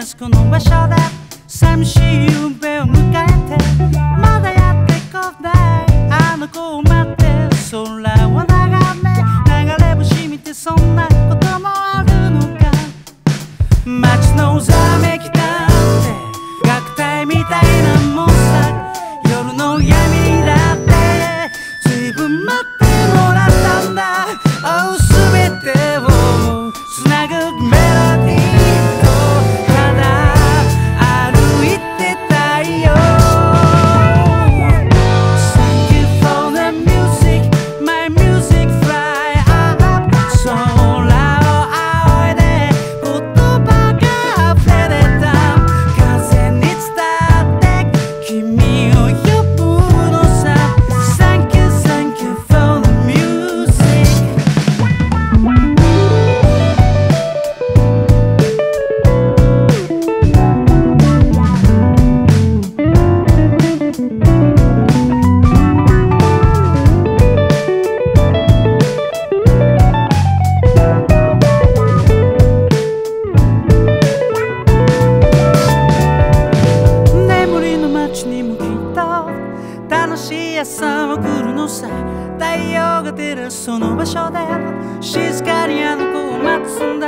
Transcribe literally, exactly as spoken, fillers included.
すこの場所で寂しい夢を迎えてまだやってこないあの子を待って空を眺め流れ星見てそんなこともあるのか街のざめきだって楽隊みたいなもんさ夜の闇だって随分待ってもらったんだ Oh 全てをつなぐメロディーとただ歩いてたいよ Thank you for the music My music fly up 空を仰いで言葉が溢れ出た風に伝って君を呼ぶのさ Thank you, thank you for the music眠りの街にもきっと楽しい朝は来るのさ太陽が照らすその場所で静かにあの子を待つんだ